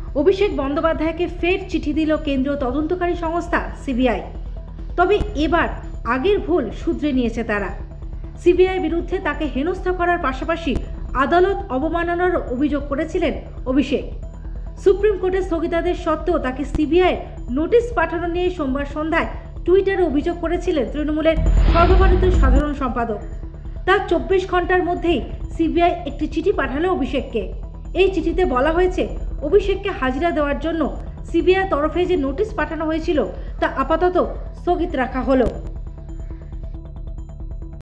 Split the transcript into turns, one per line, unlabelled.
অভিষেক বন্দ্যোপাধ্যায়কে ফের চিঠি দিল কেন্দ্রীয় তদন্তকারী সংস্থা সিবিআই। তবে এবার আগের ভুল শুধরে নিয়েছে তারা। সিবিআই বিরুদ্ধে তাকে হেনস্থা করার পাশাপাশি আদালত অবমাননার অভিযোগ করেছিলেন অভিষেক। সুপ্রিম কোর্টের স্থগিতাদেশ সত্ত্বেও তাকে সিবিআই নোটিশ পাঠানো নিয়ে সোমবার সন্ধ্যায় টুইটারে অভিযোগ করেছিলেন তৃণমূলের সর্বভারতীয় সাধারণ সম্পাদক। তার 24 ঘন্টার মধ্যেই সিবিআই একটি চিঠি পাঠালো অভিষেককে। এই চিঠিতে বলা হয়েছে, অভিষেককে হাজিরা দেওয়ার জন্য সিবিআই তরফে যে নোটিশ পাঠানো হয়েছিল তা আপাতত স্থগিত রাখা হলো।